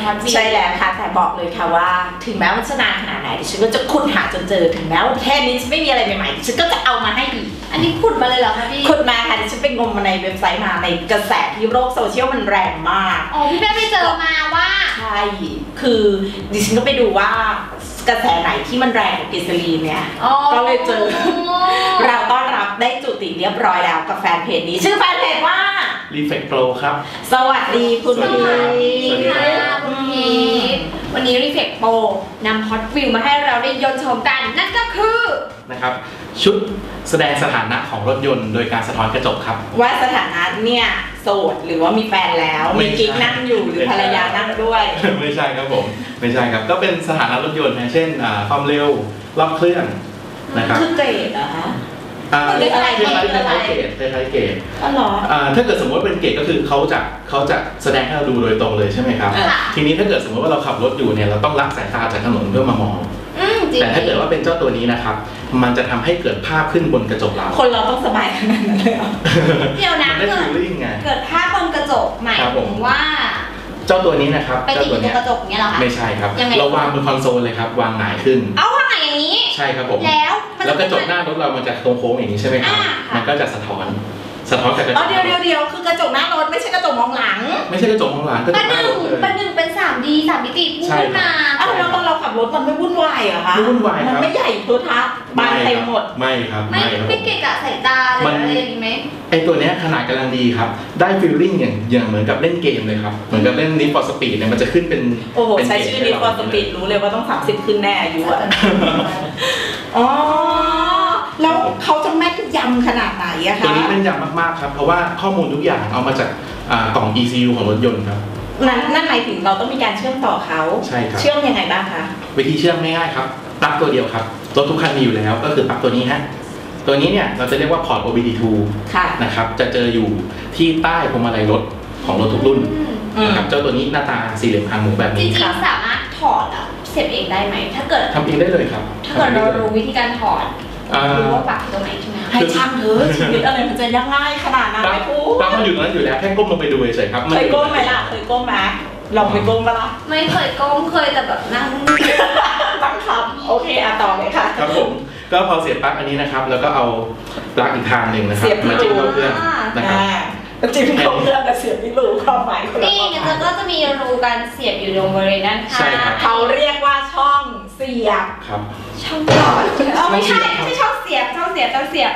คะใช่แล้วค่ะแต่บอกเลยค่ะว่าถึงแม้ว่าจะนานขนาดไหนดิฉันก็จะขุดหาจนเจอถึงแม้ว่าแค่นี้จะไม่มีอะไรใหม่ๆดิฉันก็จะเอามาให้อีกอันนี้ขุดมาเลยเหรอคะพี่ขุดมาค่ะดิฉันไปงมมาในเว็บไซต์มาในกระแสที่โลกโซเชียลมันแรงมากอ๋อพี่แม่ไปเจอมาว่าใช่คือดิฉันก็ไปดูว่ากระแสไหนที่มันแรงกว่ากิซลีนเนี่ยก็เลยเจอเราต้อนรับได้จุติเรียบร้อยแล้วกับแฟนเพจนี้ชื่อแฟนเพจว่า Reflect Pro ครับสวัสดีคุณพีสวัสดีค่ะคุณพีวันนี้ Reflect Pro นำฮอตวิวมาให้เราได้ยนต์ชมกันนั่นก็คือนะครับชุดแสดงสถานะของรถยนต์โดยการสะท้อนกระจกครับว่าสถานะเนี่ยโสดหรือว่ามีแฟนแล้วมีกิ๊กนั่งอยู่หรือภรรยานั่งด้วยไม่ใช่ครับผมไม่ใช่ครับก็เป็นสถานะรถยนต์นะเช่นความเร็วรอบเครื่องนะครับคือเกรดเหรอคะคล้ายเกรดอ๋อเหรอถ้าเกิดสมมติว่าเป็นเกรดก็คือเขาจะแสดงให้เราดูโดยตรงเลยใช่ไหมครับทีนี้ถ้าเกิดสมมติว่าเราขับรถอยู่เนี่ยเราต้องละสายตาจากถนนเพื่อมามองแต่ถ้าเกิดว่าเป็นเจ้าตัวนี้นะครับมันจะทำให้เกิดภาพขึ้นบนกระจกเราคนเราต้องสบายขนาดนั้นเลยเหรอเดี๋ยวนะเกิดภาพบนกระจกหมายถึงว่าเจ้าตัวนี้นะครับไปติดในกระจกเนี้ยเหรอคะไม่ใช่ครับเราวางบนคอนโซลเลยครับวางหงายขึ้นเอาวางหงายอย่างนี้ใช่ครับผมแล้วกระจกหน้ารถเรามันจะโค้งๆอย่างนี้ใช่ไหมครับมันก็จะสะท้อนจากกระจกเดี๋ยวคือกระจกหน้ารถไม่ใช่กระจกมองหลังไม่ใช่กระจกมองหลังกระจกหน้ารถเลยประหนึ่งเป็น 3D 3 มิติพุ่งขึ้นมาแล้วตอนเราขับรถมันไม่วุ่นวายเหรอคะไม่วุ่นวายครับมันไม่ใหญ่โทรทัศน์บานเต็มหมดไม่ครับไม่เกะกะสายตาอะไรอย่างนี้ไหมไอตัวเนี้ยขนาดกำลังดีครับได้ฟีลลิ่งอย่างเหมือนกับเล่นเกมเลยครับเหมือนกับเล่น Need for Speed เนี่ยมันจะขึ้นเป็นโอ้โหใช้ชื่อ Need for Speed รู้เลยว่าต้อง30ขึ้นแน่อายุอ่ะอ๋อแล้วเขาจะแม่นยำขนาดไหนอะคะตัวนี้แม่นยำมากๆครับเพราะว่าข้อมูลทุกอย่างเอามาจากกล่อง ECU ของรถยนต์ครับนั่นหมายถึงเราต้องมีการเชื่อมต่อเขาใช่ครับเชื่อมยังไงบ้างคะวิธีเชื่อมง่ายๆครับปลั๊กตัวเดียวครับรถทุกคันมีอยู่แล้วก็คือปลั๊กตัวนี้ฮะตัวนี้เนี่ยเราจะเรียกว่าพอร์ต OBD2 นะครับจะเจออยู่ที่ใต้พวงมาลัยรถของรถทุกรุ่นนะครับเจ้าตัวนี้หน้าตาสี่เหลี่ยมหางหมูแบบนี้จริงๆสามารถถอดเสียบเองได้ไหมถ้าเกิดทำเองได้เลยครับถ้าเกิดเรารู้วิธีการถอดรู้ว่าปลั๊กตรงไหนใช่ไหมให้ช่างเถอะชีวิตอะไรมันจะยากง่ายขนาดนั้นไหมพูปลั๊กมันอยู่ตรงนั้นอยู่แล้วแค่ก้มลงไปดูเฉยๆครับเคยก้มไหมล่ะเคยก้มไหมลองไปก้มปะล่ะไม่เคยก้มเคยแต่แบบนั่งครับโอเคต่อเลยค่ะครับผมก็พอเสียบปลั๊กอันนี้นะครับแล้วก็เอาปลั๊กอีกทางหนึ่งนะครับมาจิ้มเข้าเครื่องนะครับจิ้มเข้าเครื่องกับเสียบที่รูความหมายนี่ก็จะมีรูการเสียบอยู่ตรงบริเวณด้านข้างเขาเรียกว่าช่องเสียบครับช่องหลอดไม่ใช่ช่องเสียบต้องเสียบก็เสีย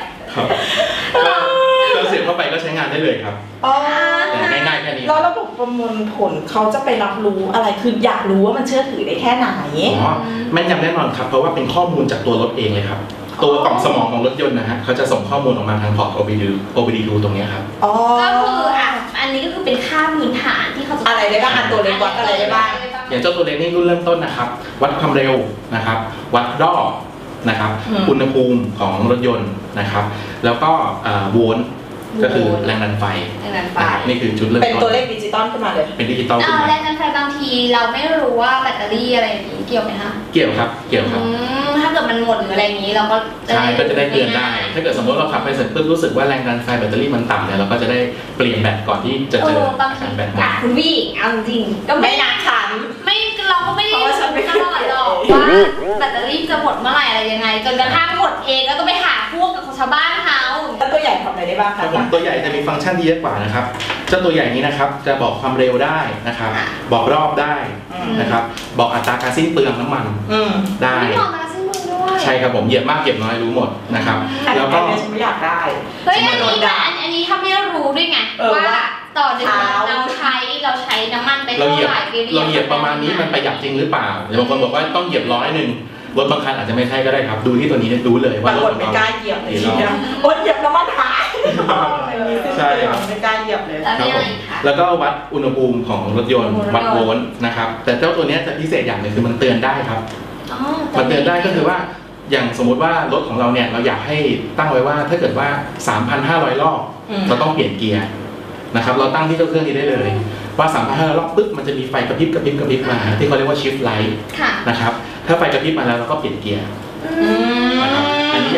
บเข้าไปก็ใช้งานได้เลยครับง่ายๆแค่นี้แล้วระบบประมวลผลเขาจะไปรับรู้อะไรคืออยากรู้ว่ามันเชื่อถือได้แค่ไหนแม่นยำแน่นอนครับเพราะว่าเป็นข้อมูลจากตัวรถเองเลยครับตัวกล่องสมองของรถยนต์นะฮะเขาจะส่งข้อมูลออกมาทางพอร์ต OBD2 ตรงนี้ครับก็คืออันนี้ก็คือเป็นค่าพื้นฐานที่เขาจะอะไรได้บ้างตัวเล็กวัดอะไรได้บ้างอย่างเจ้าตัวเล็กนี่รุ่นเริ่มต้นนะครับวัดความเร็วนะครับวัดรอบนะครับอุณหภูมิของรถยนต์นะครับแล้วก็โวลต์ก็คือแรงดันไฟนี่คือชุดเริ่มต้นเป็นตัวเลขดิจิตอลขึ้นมาเลยเป็นดิจิตอลขึ้นมาแรงดันไฟบางทีเราไม่รู้ว่าแบตเตอรี่อะไรอย่างนี้เกี่ยวไหมคะเกี่ยวครับถ้าเกิดมันหมดหรืออะไรอย่างนี้เราก็ใช่ก็จะได้เตือนได้ถ้าเกิดสมมติเราขับไปเสร็จปุ๊บรู้สึกว่าแรงดันไฟแบตเตอรี่มันต่ำเนี่ยเราก็จะได้เปลี่ยนแบตก่อนที่จะเจอการแบตหมดคุณวี่เอาจริงก็ไม่นักฉันไม่เราก็ไม่ได้รู้ตลอดหรอกว่าแบตเตอรี่จะหมดเมื่อไหร่อะไรยังไงจนกระทั่งหมดเองแล้วก็ไปหาพวกกับชาวบ้านเขาแล้วตัวใหญ่ทำอะไรได้บ้างคะตัวใหญ่จะมีฟังก์ชันที่เยอะกว่านะครับเจ้าตัวใหญ่นี้นะครับจะบอกความเร็วได้นะครับบอกรอบได้นะครับบอกอัตราการสิ้นเปลืองน้ำมันได้ใช่ครับผมเหยียบมากเหยียบน้อยรู้หมดนะครับแล้วก็ฉันไม่อยากได้เฮ้ยอันนี้ทำให้เรารู้ด้วยไงว่าต่อเดือนเราใช้น้ำมันไปเท่าไหร่เราเหยียบประมาณนี้มันประหยัดจริงหรือเปล่าบางคนบอกว่าต้องเหยียบ100รถบางคันอาจจะไม่ใช่ก็ได้ครับดูที่ตัวนี้รู้เลยว่ารถไม่กล้าเหยียบเลยทีเดียวเหยียบน้ำมันหายใช่ครับไม่กล้าเหยียบเลยแล้วก็วัดอุณหภูมิของรถยนต์วัดโวลต์นะครับแต่เจ้าตัวนี้จะพิเศษอย่างหนึ่งคือมันเตือนได้ครับมันเตือนได้ก็คือว่าอย่างสมมุติว่ารถของเราเนี่ยเราอยากให้ตั้งไว้ว่าถ้าเกิดว่า 3,500 รอบเราต้องเปลี่ยนเกียร์นะครับเราตั้งที่เครื่องนี้ได้เลยว่า 3,500 รอบปึ๊บมันจะมีไฟกระพริบมาที่เขาเรียกว่า shift light นะครับถ้าไฟกระพริบมาแล้วเราก็เปลี่ยนเกียร์นะครับอันนี้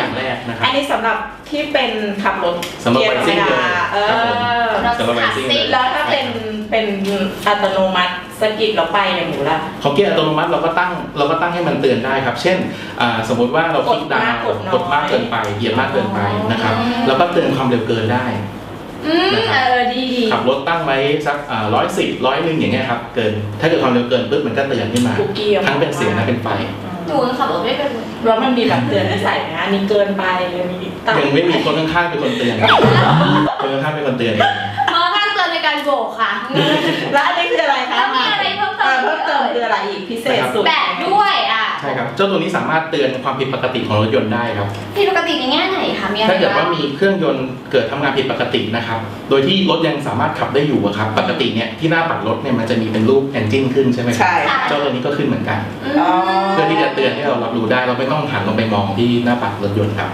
อย่างแรกนะครับอันนี้สำหรับที่เป็นขับรถสำหรับเกียไวร์ธรรซิ่มงเลยดาครับผมสำหรับไวซิ่งเลยแล้วถ้าเป็นอัตโนมัติสกิดเราไปเนี่ยหมูละของเกียร์อัตโนมัติเราก็ตั้งให้มันเตือนได้ครับ เช่นสมมุติว่าเราคลิกดาวน์กดมากเกินไปเหยียบมากเกินไปนะครับแล้วก็เตือนความเร็วเกินได้ดีขับรถตั้งไว้สัก110 100อย่างเงี้ยครับเกินถ้าเกิดความเร็วเกินปุ๊บมันก็เตือนขึ้นมาทั้งเป็นเสียงและเป็นไฟหนูขับรถไม่เป็นแล้วมันมีแบบเตือนให้ใส่นะอันนี้เกินไปเลยมีตั้งยังไม่มีคนข้างๆเป็นคนเตือนคนข้างๆเป็นคนเตือนเองเพราะถ้าเตือนในการโบกค่ะแล้วอันนี้คืออะไรคะแล้วมีอะไรเพิ่มเติมเพิ่มเติมคืออะไรอีกพิเศษสุดแบตด้วยใช่ครับเจ้าตัวนี้สามารถเตือนความผิดปกติของรถยนต์ได้ครับผิดปกติในแง่ไหนคะมีอะไรถ้าเกิดว่ามีเครื่องยนต์เกิดทำงานผิดปกตินะครับโดยที่รถยังสามารถขับได้อยู่อะครับปกติเนี่ยที่หน้าปัดรถเนี่ยมันจะมีเป็นรูป engine ขึ้นใช่ไหมครับใช่เจ้าตัวนี้ก็ขึ้นเหมือนกันอ๋อเพื่อที่จะเตือนให้เรารับรู้ได้เราไม่ต้องหันลงไปมองที่หน้าปัดรถยนต์ครับ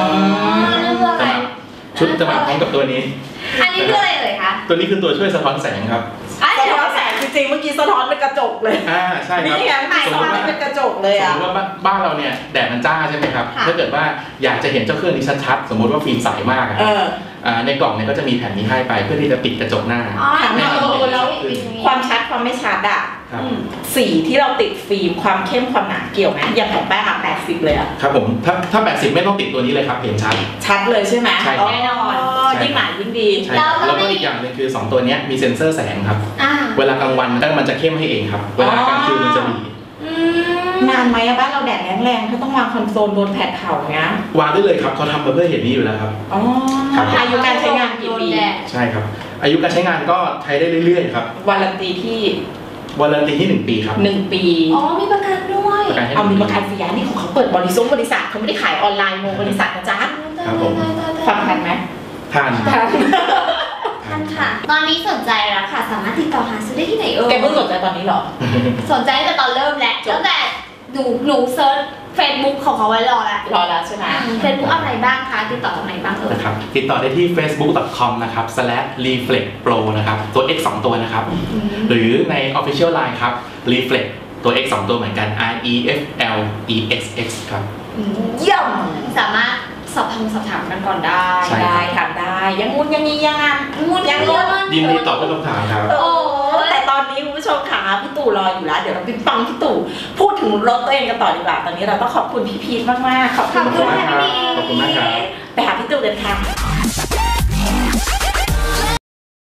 ชุดจะมาพร้อมกับตัวนี้อันนี้คืออะไรเอ่ยคะตัวนี้คือตัวช่วยสะท้อนแสงครับสะท้อนแสงจริงๆเมื่อกี้สะท้อนเป็นกระจกเลยใช่ครับนี่ไงสะท้อนเป็นกระจกเลยสมอ่ะมติว่าบ้านเราเนี่ยแดดมันจ้าใช่ไหมครับถ้าเกิดว่าอยากจะเห็นเจ้าเครื่องนี้ชัดๆสมมติว่าฟิล์มใสมากอะในกล่องเนี่ยก็จะมีแผ่นนี้ให้ไปเพื่อที่จะปิดกระจกหน้าแล้วความชัดความไม่ชัดอ่ะสีที่เราติดฟิล์มความเข้มความหนาเกี่ยวไหมอย่างของแป้งอะ80เลยอ่ะครับผมถ้า80ไม่ต้องติดตัวนี้เลยครับเห็นชัดชัดเลยใช่ไหมใช่ครับแน่นอนยิ่งหนายิ่งดีใช่ครับแล้วก็อีกอย่างหนึงคือ2ตัวนี้มีเซ็นเซอร์แสงครับเวลากลางวันมันจะเข้มให้เองครับเวลากลางคืนมันจะหลีนานไหมอะบ้านเราแดดแรงๆเขาต้องวางคอนโซลโดนแผดเผาเนี้ยวางได้เลยครับเขาทำมาเพื่อเห็นนี้อยู่แล้วครับอ๋ออายุการใช้งานกี่ปีใช่ครับอายุการใช้งานก็ใช้ได้เรื่อยๆครับวารันตีที่วารันตีที่1 ปีครับ 1 ปีอ๋อมีประกันด้วยประกันให้เอามีประกันเสียนี่ของเขาเปิดบริษัทเขาไม่ได้ขายออนไลน์โมบริษัทนะจ๊ะครับผมฟังทันไหมทานท่านค่ะ ตอนนี้สนใจแล้วค่ะ สามารถติดต่อหาซื้อได้ที่ไหนเอ่ยแกเพิ่งสนใจตอนนี้เหรอสนใจตั้งแต่ตอนเริ่มแหละตั้งแต่หนูเซิร์ชเฟซบุ๊กของเขาไว้รอแล้วรอแล้วใช่ไหมเฟซบุ๊กอะไรบ้างคะติดต่อตรงไหนบ้างเอ่ยนะครับติดต่อได้ที่ facebook.com นะครับ /reflectpro นะครับตัว x 2ตัวนะครับหรือใน official line ครับ reflect ตัว x 2ตัวเหมือนกัน reflexx ครับเยี่ยมสามารถสอบถามกันก่อนได้ใช่ได้ถามได้ยังงุนยังงี้ยังงานงุนยังงุนยินดีตอบทุกคำถามครับโอ้แต่ตอนนี้คุณผู้ชมค่ะพี่ตู่รออยู่แล้วเดี๋ยวเราไปฟังพี่ตู่พูดถึงรถตัวเองกันต่อดีกว่าตอนนี้เราต้องขอบคุณพี่พีทมากๆขอบคุณขอบคุณค่ะพี่พีทขอบคุณมากครับไปหาพี่ตู่กันค่ะ